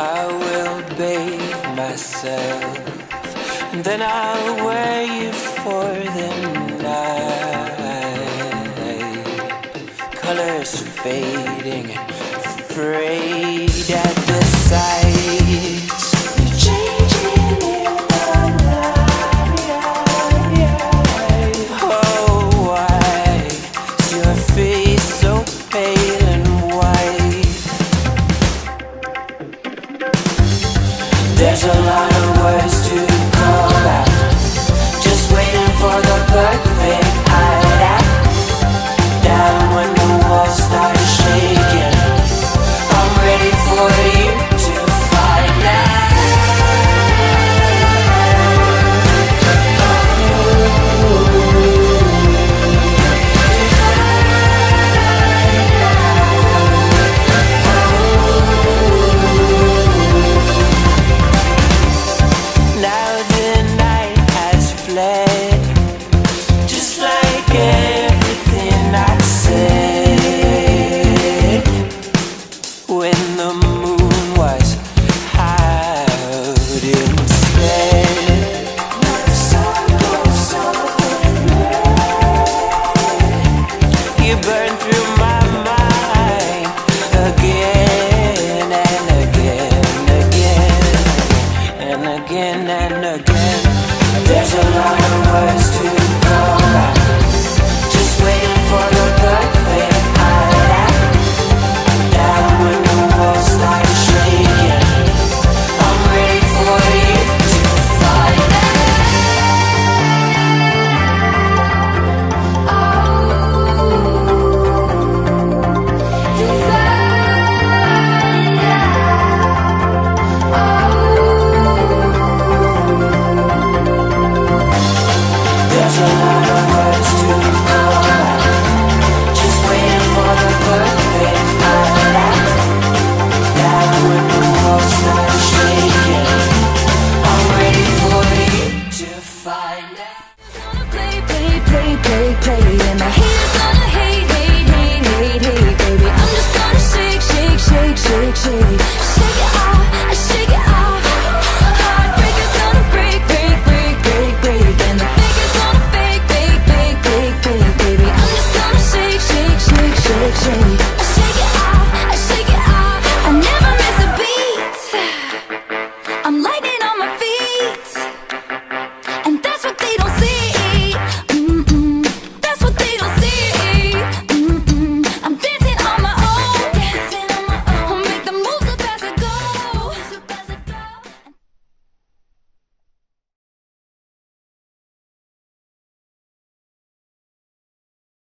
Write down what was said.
I will bathe myself, and then I'll wear you for the night. Colors fading, afraid at the sight. You're changing in the night. Oh, why is your face so pale and white? There's a lot of words to call out, just waiting for the perfect hideout. Down when the walls start shaking, I'm ready for you to find out. Now the night has fled, just like everything I said when the moon was out instead. Now the sun goes over red. You burn through